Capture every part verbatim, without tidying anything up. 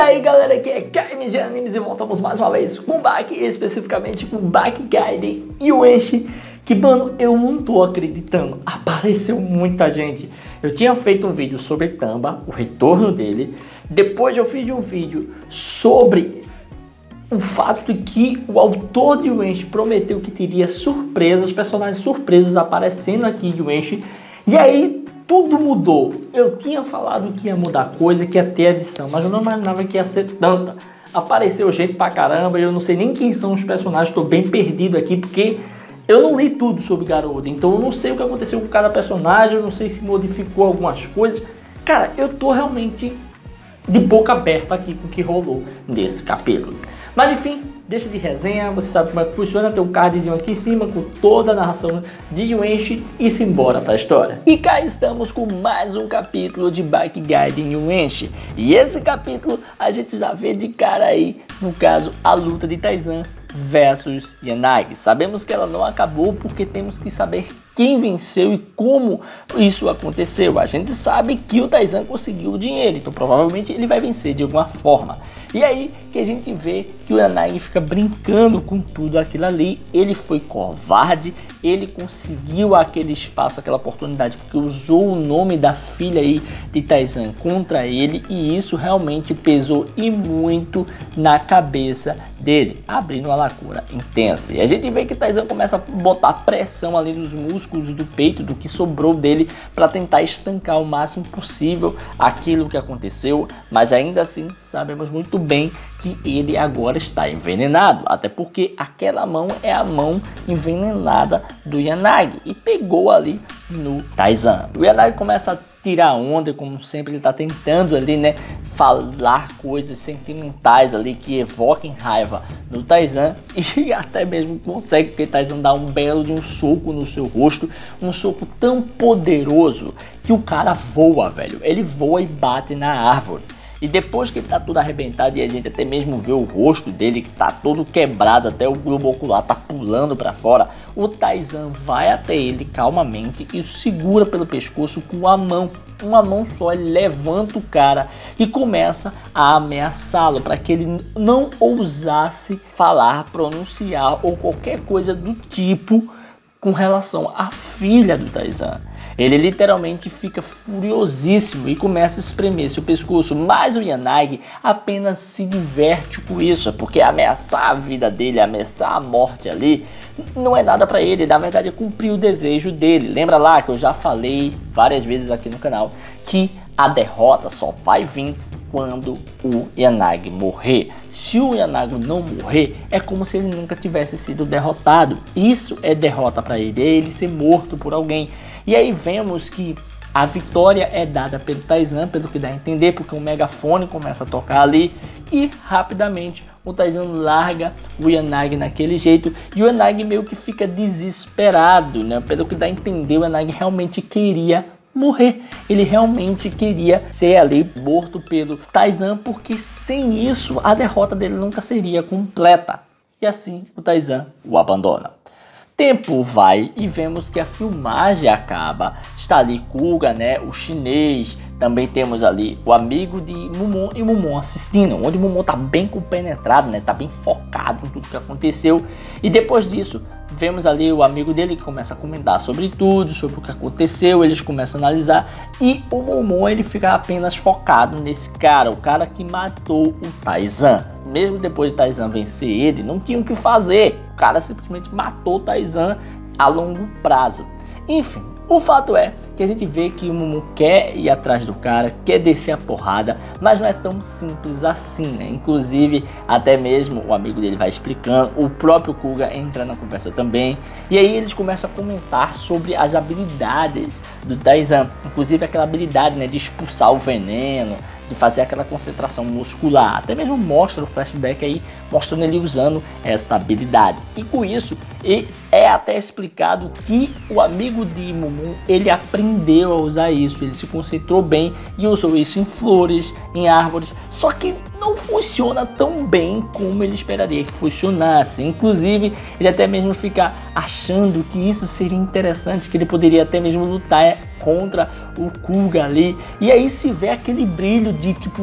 aí galera, aqui é K M G Animes e voltamos mais uma vez com o Baki, especificamente com o Baki Gaiden e o Enchi, que mano, eu não tô acreditando, apareceu muita gente. Eu tinha feito um vídeo sobre Tamba, o retorno dele, depois eu fiz um vídeo sobre o fato de que o autor de Enchi prometeu que teria surpresas, personagens surpresas aparecendo aqui de Enchi, e aí tudo mudou. Eu tinha falado que ia mudar coisa, que ia ter edição, mas eu não imaginava que ia ser tanta. Apareceu gente pra caramba, eu não sei nem quem são os personagens, estou bem perdido aqui, porque eu não li tudo sobre Garoto, então eu não sei o que aconteceu com cada personagem, eu não sei se modificou algumas coisas. Cara, eu tô realmente de boca aberta aqui com o que rolou nesse capítulo. Mas enfim, deixa de resenha, você sabe como é que funciona, tem um cardzinho aqui em cima com toda a narração de Yuenchi e simbora pra história. E cá estamos com mais um capítulo de Baki Gaiden e Yuenchi. E esse capítulo a gente já vê de cara aí, no caso, a luta de Taizan versus Yanagi. Sabemos que ela não acabou porque temos que saber quem venceu e como isso aconteceu. A gente sabe que o Taizan conseguiu o dinheiro, então provavelmente ele vai vencer de alguma forma. E aí que a gente vê que o Yanagi fica brincando com tudo aquilo ali. Ele foi covarde, ele conseguiu aquele espaço, aquela oportunidade, porque usou o nome da filha aí de Taizan contra ele, e isso realmente pesou e muito na cabeça dele, abrindo uma lacuna intensa. E a gente vê que Taizan começa a botar pressão ali nos músculos do peito, do que sobrou dele, para tentar estancar o máximo possível aquilo que aconteceu, mas ainda assim sabemos muito bem que ele agora está envenenado, até porque aquela mão é a mão envenenada do Yanagi e pegou ali no Taizan. O Yanagi começa a tirar onda, como sempre ele está tentando ali, né, falar coisas sentimentais ali que evoquem raiva no Taizan, e até mesmo consegue, porque Taizan dá um belo de um soco no seu rosto, um soco tão poderoso que o cara voa, velho, ele voa e bate na árvore. E depois que ele tá tudo arrebentado e a gente até mesmo vê o rosto dele que tá todo quebrado, até o globo ocular tá pulando para fora, o Taizan vai até ele calmamente e o segura pelo pescoço com a mão, uma mão só. Ele levanta o cara e começa a ameaçá-lo para que ele não ousasse falar, pronunciar ou qualquer coisa do tipo com relação à filha do Taizan. Ele literalmente fica furiosíssimo e começa a espremer seu pescoço, mas o Yanagi apenas se diverte com isso, porque ameaçar a vida dele, ameaçar a morte ali, não é nada para ele, na verdade é cumprir o desejo dele. Lembra lá que eu já falei várias vezes aqui no canal que a derrota só vai vir quando o Yanagi morrer. Se o Yanagi não morrer, é como se ele nunca tivesse sido derrotado. Isso é derrota para ele, é ele ser morto por alguém. E aí vemos que a vitória é dada pelo Taizan, pelo que dá a entender, porque um megafone começa a tocar ali e rapidamente o Taizan larga o Yanagi naquele jeito, e o Yanagi meio que fica desesperado, né? Pelo que dá a entender, o Yanagi realmente queria morrer, ele realmente queria ser ali morto pelo Taizan, porque sem isso a derrota dele nunca seria completa. E assim o Taizan o abandona. Tempo vai e vemos que a filmagem acaba. Está ali Kuga, né, o chinês. Também temos ali o amigo de Mumon e Mumon assistindo, onde Mumon tá bem compenetrado, né, tá bem focado em tudo que aconteceu. E depois disso, vemos ali o amigo dele que começa a comentar sobre tudo, sobre o que aconteceu. Eles começam a analisar e o Mumon ele fica apenas focado nesse cara, o cara que matou o Taizan. Mesmo depois de Taizan vencer ele, não tinha o que fazer. O cara simplesmente matou o Taizan a longo prazo. Enfim, o fato é que a gente vê que o Mumon quer ir atrás do cara, quer descer a porrada, mas não é tão simples assim, né? Inclusive, até mesmo o amigo dele vai explicando, o próprio Kuga entra na conversa também, e aí eles começam a comentar sobre as habilidades do Taizan, inclusive aquela habilidade, né, de expulsar o veneno, de fazer aquela concentração muscular. Até mesmo mostra o flashback aí, mostrando ele usando essa habilidade. E com isso, é até explicado que o amigo de Mumon, ele aprendeu a usar isso, ele se concentrou bem e usou isso em flores, em árvores, só que não funciona tão bem como ele esperaria que funcionasse. Inclusive, ele até mesmo fica achando que isso seria interessante, que ele poderia até mesmo lutar contra o Kuga ali, e aí se vê aquele brilho de tipo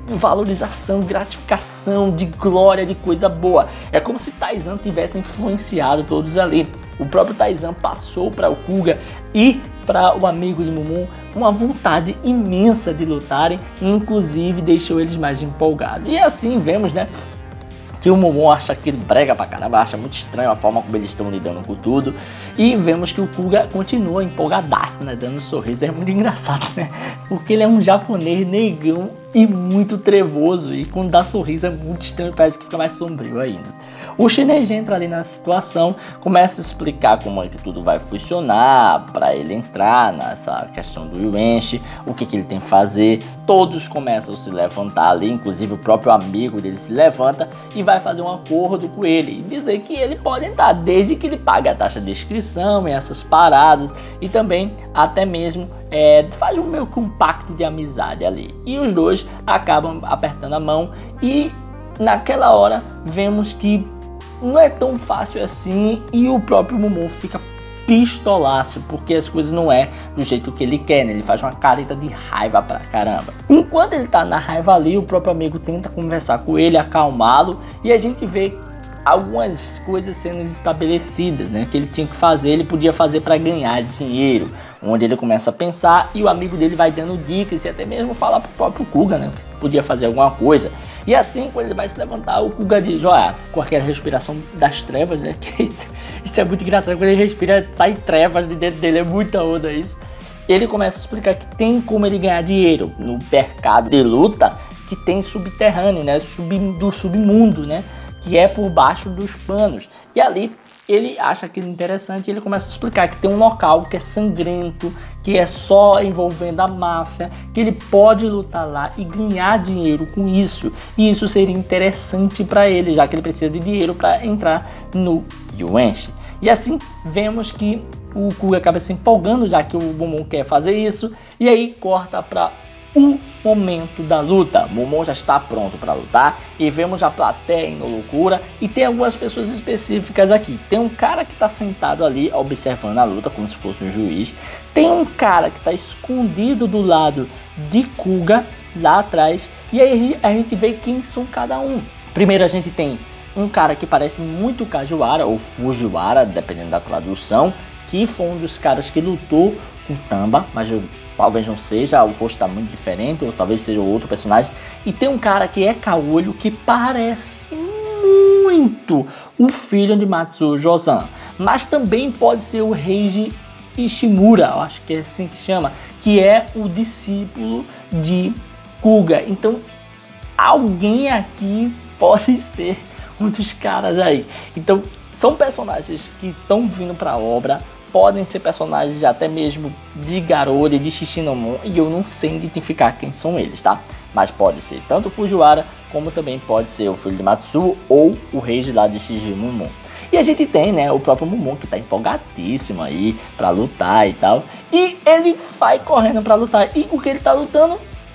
valorização, gratificação, de glória, de coisa boa. É como se Taizan tivesse influenciado todos ali. O próprio Taizan passou para o Kuga e para o amigo de Momo uma vontade imensa de lutarem, e inclusive deixou eles mais empolgados. E assim vemos, né, que o Momo acha aquilo brega pra caramba, acha muito estranho a forma como eles estão lidando com tudo. E vemos que o Kuga continua empolgadaço, né, dando um sorriso. É muito engraçado, né, porque ele é um japonês negão e muito trevoso, e quando dá sorriso é muito estranho, parece que fica mais sombrio ainda. O chinês entra ali na situação, começa a explicar como é que tudo vai funcionar para ele entrar nessa questão do Yuenchi, o que, que ele tem que fazer. Todos começam a se levantar ali, inclusive o próprio amigo dele se levanta e vai fazer um acordo com ele e dizer que ele pode entrar desde que ele pague a taxa de inscrição e essas paradas, e também até mesmo é, faz um meio que um pacto de amizade ali. E os dois acabam apertando a mão, e naquela hora vemos que não é tão fácil assim, e o próprio Momo fica pistolaço, porque as coisas não é do jeito que ele quer, né? Ele faz uma careta de raiva pra caramba. Enquanto ele tá na raiva ali, o próprio amigo tenta conversar com ele, acalmá-lo, e a gente vê algumas coisas sendo estabelecidas, né, que ele tinha que fazer, ele podia fazer para ganhar dinheiro, onde ele começa a pensar, e o amigo dele vai dando dicas e até mesmo falar pro próprio Kuga, né, que podia fazer alguma coisa. E assim, quando ele vai se levantar, o Kuga diz, olha, com aquela respiração das trevas, né, que isso, isso é muito engraçado, quando ele respira, sai trevas de dentro dele, é muita onda isso. Ele começa a explicar que tem como ele ganhar dinheiro no mercado de luta, que tem subterrâneo, né, sub, do submundo, né, que é por baixo dos panos. E ali ele acha aquilo interessante, e ele começa a explicar que tem um local que é sangrento, que é só envolvendo a máfia, que ele pode lutar lá e ganhar dinheiro com isso. E isso seria interessante para ele, já que ele precisa de dinheiro para entrar no Yuenchi. E assim vemos que o Kuga acaba se empolgando, já que o Momo quer fazer isso, e aí corta para o momento da luta. Momo já está pronto para lutar, e vemos a plateia em loucura, e tem algumas pessoas específicas aqui. Tem um cara que está sentado ali observando a luta como se fosse um juiz. Tem um cara que está escondido do lado de Kuga lá atrás, e aí a gente vê quem são cada um. Primeiro a gente tem um cara que parece muito Kajiwara ou Fujiwara, dependendo da tradução, que foi um dos caras que lutou com Tamba, mas eu talvez não seja, o rosto está muito diferente, ou talvez seja outro personagem. E tem um cara que é caolho, que parece muito o filho de Matsuo Josan, mas também pode ser o Reiji Ishimura, eu acho que é assim que chama, que é o discípulo de Kuga. Então alguém aqui pode ser um dos caras aí. Então são personagens que estão vindo para a obra. Podem ser personagens até mesmo de Garou e de Shishinomon, e eu não sei identificar quem são eles, tá? Mas pode ser tanto o Fujiwara, como também pode ser o filho de Matsuo ou o rei lá de Shijimon. E a gente tem, né, o próprio Momo, que tá empolgadíssimo aí pra lutar e tal. E ele vai correndo pra lutar. E o que ele tá lutando,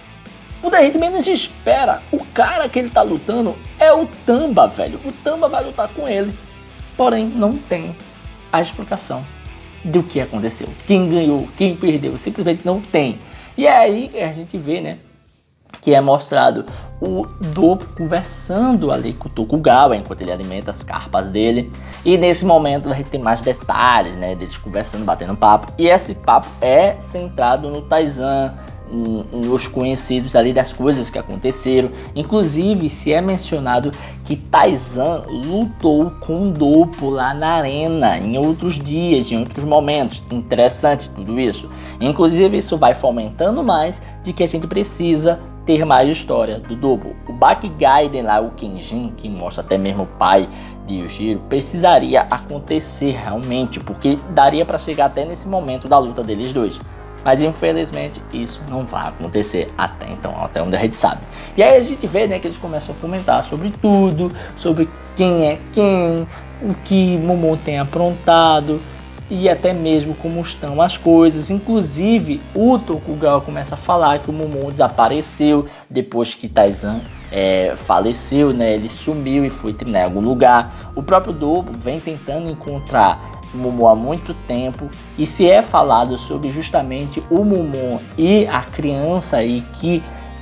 o da gente menos espera. O cara que ele tá lutando é o Tamba, velho. O Tamba vai lutar com ele. Porém, não tem a explicação do que aconteceu, quem ganhou, quem perdeu, simplesmente não tem. E é aí que a gente vê, né, que é mostrado o Dopo conversando ali com o Tokugawa enquanto ele alimenta as carpas dele, e nesse momento a gente tem mais detalhes, né, deles conversando, batendo papo, e esse papo é centrado no Taizan, nos conhecidos ali das coisas que aconteceram. Inclusive se é mencionado que Taizan lutou com Dopo lá na arena em outros dias, em outros momentos. Interessante tudo isso. Inclusive isso vai fomentando mais de que a gente precisa ter mais história do Dopo. O Baki Gaiden lá, o Kenjin, que mostra até mesmo o pai de Yujiro, precisaria acontecer realmente, porque daria para chegar até nesse momento da luta deles dois. Mas infelizmente isso não vai acontecer até então, até onde a gente sabe. E aí a gente vê, né, que eles começam a comentar sobre tudo, sobre quem é quem, o que Momo tem aprontado e até mesmo como estão as coisas. Inclusive o Tokugawa começa a falar que o Momo desapareceu depois que Taizan é, faleceu, né? Ele sumiu e foi treinar em algum lugar. O próprio Dopo vem tentando encontrar o Momo há muito tempo, e se é falado sobre justamente o Momo e a criança aí que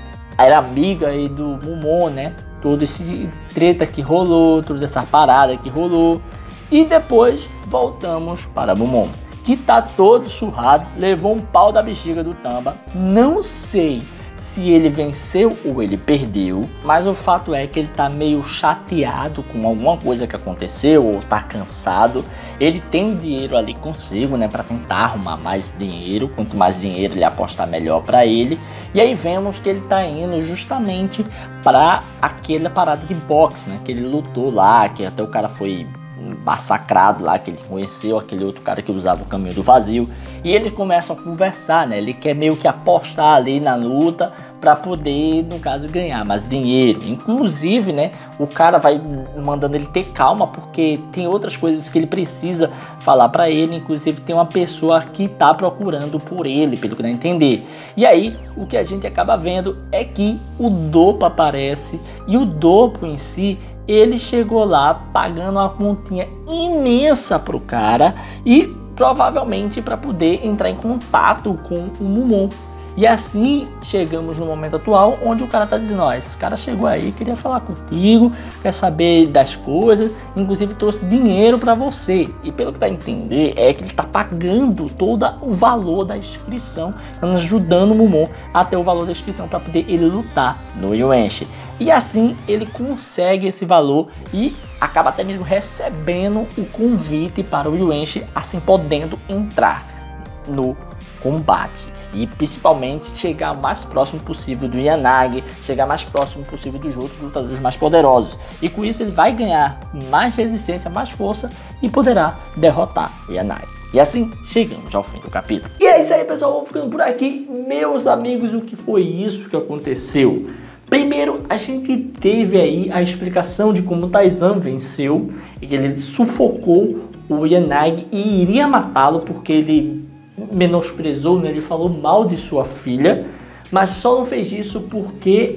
era amiga aí do Mumon, né? Todo esse treta que rolou, toda essa parada que rolou. E depois voltamos para Mumon, que tá todo surrado, levou um pau da bexiga do Tamba. Não sei se ele venceu ou ele perdeu, mas o fato é que ele tá meio chateado com alguma coisa que aconteceu, ou tá cansado. Ele tem dinheiro ali consigo, né, para tentar arrumar mais dinheiro. Quanto mais dinheiro ele apostar, melhor para ele. E aí vemos que ele tá indo justamente para aquela parada de boxe, né, que ele lutou lá, que até o cara foi massacrado lá, que ele conheceu aquele outro cara que usava o caminho do vazio. E eles começam a conversar, né? Ele quer meio que apostar ali na luta para poder, no caso, ganhar mais dinheiro. Inclusive, né? O cara vai mandando ele ter calma, porque tem outras coisas que ele precisa falar para ele. Inclusive, tem uma pessoa que tá procurando por ele, pelo que dá a entender. E aí, o que a gente acaba vendo é que o Doppo aparece, e o Doppo em si, ele chegou lá pagando uma continha imensa pro cara e provavelmente para poder entrar em contato com o Mumon. E assim chegamos no momento atual, onde o cara tá dizendo: ó, esse cara chegou aí, queria falar contigo, quer saber das coisas, inclusive trouxe dinheiro para você. E pelo que dá a entender é que ele tá pagando todo o valor da inscrição, ajudando o Mumon até o valor da inscrição para poder ele lutar no Yuanshi. E assim ele consegue esse valor e acaba até mesmo recebendo o convite para o Yuanshi, assim podendo entrar no combate. E principalmente chegar o mais próximo possível do Yanagi, chegar mais próximo possível dos outros lutadores mais poderosos. E com isso ele vai ganhar mais resistência, mais força e poderá derrotar o Yanagi. E assim chegamos ao fim do capítulo. E é isso aí, pessoal, vamos ficando por aqui. Meus amigos, o que foi isso que aconteceu? Primeiro, a gente teve aí a explicação de como o Taizan venceu. Ele sufocou o Yanagi e iria matá-lo porque ele menosprezou, né? Ele falou mal de sua filha, mas só não fez isso porque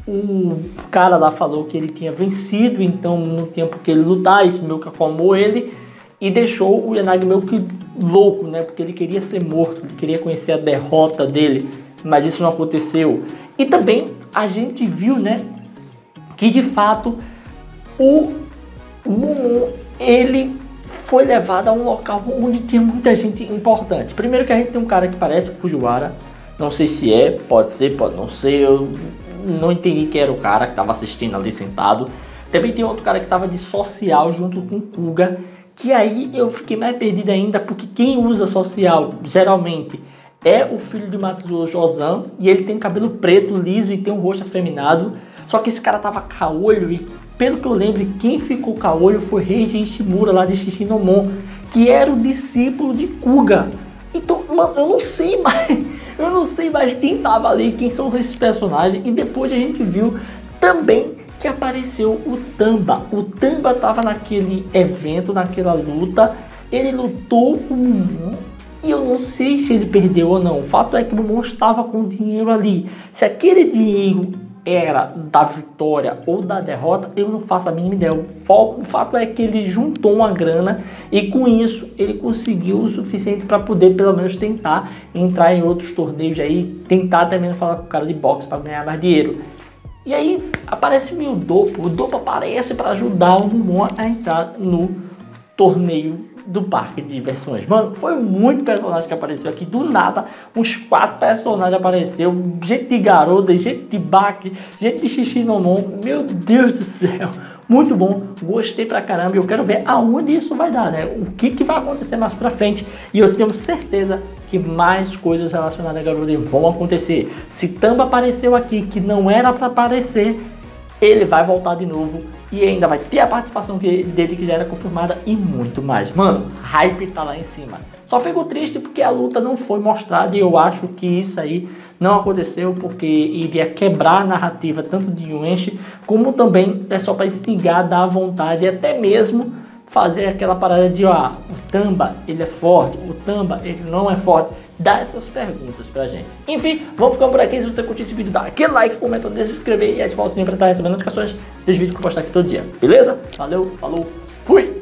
o cara lá falou que ele tinha vencido, então não tinha por que ele lutar. Isso meio que acalmou ele e deixou o Yanagi meio que louco, né? Porque ele queria ser morto, ele queria conhecer a derrota dele, mas isso não aconteceu. E também a gente viu, né, que de fato o Mumon, ele foi levado a um local onde tinha muita gente importante. Primeiro que a gente tem um cara que parece Fujiwara, não sei se é, pode ser, pode não ser, eu não entendi quem era o cara que estava assistindo ali sentado. Também tem outro cara que estava de social junto com o Kuga, que aí eu fiquei mais perdido ainda, porque quem usa social geralmente é o filho de Matsuo Jozan, e ele tem cabelo preto, liso e tem um rosto afeminado. Só que esse cara tava caolho e, pelo que eu lembro, quem ficou caolho foi Reiji Ishimura lá de Shishinomon, que era o discípulo de Kuga. Então, mano, eu não sei mais, eu não sei mais quem tava ali, quem são esses personagens. E depois a gente viu também que apareceu o Tamba. O Tamba tava naquele evento, naquela luta, ele lutou com o Mumon. E eu não sei se ele perdeu ou não. O fato é que o Mumon estava com dinheiro ali. Se aquele dinheiro era da vitória ou da derrota, eu não faço a mínima ideia. O fato é que ele juntou uma grana e com isso ele conseguiu o suficiente para poder pelo menos tentar entrar em outros torneios aí, tentar até mesmo falar com o cara de boxe para ganhar mais dinheiro. E aí aparece o Doppo. O Doppo aparece para ajudar o Mumon a entrar no torneio do parque de diversões. Mano, foi muito personagem que apareceu aqui. Do nada, uns quatro personagens apareceu. Gente de Garota, gente de Baki, gente de Shishinomon. Meu Deus do céu. Muito bom. Gostei pra caramba. Eu quero ver aonde isso vai dar, né? O que, que vai acontecer mais pra frente. E eu tenho certeza que mais coisas relacionadas a Garota vão acontecer. Se Tamba apareceu aqui, que não era pra aparecer, ele vai voltar de novo e ainda vai ter a participação dele que já era confirmada e muito mais. Mano, hype tá lá em cima. Só fico triste porque a luta não foi mostrada e eu acho que isso aí não aconteceu porque iria quebrar a narrativa tanto de Yuanshi como também é só para instigar, dar vontade e até mesmo fazer aquela parada de ó, o Tamba ele é forte, o Tamba ele não é forte. Dá essas perguntas pra gente. Enfim, vamos ficando por aqui. Se você curtiu esse vídeo, dá aquele like, comenta, se inscrever e ativar o sininho pra estar recebendo notificações dos vídeos que eu postar aqui todo dia. Beleza? Valeu, falou, fui!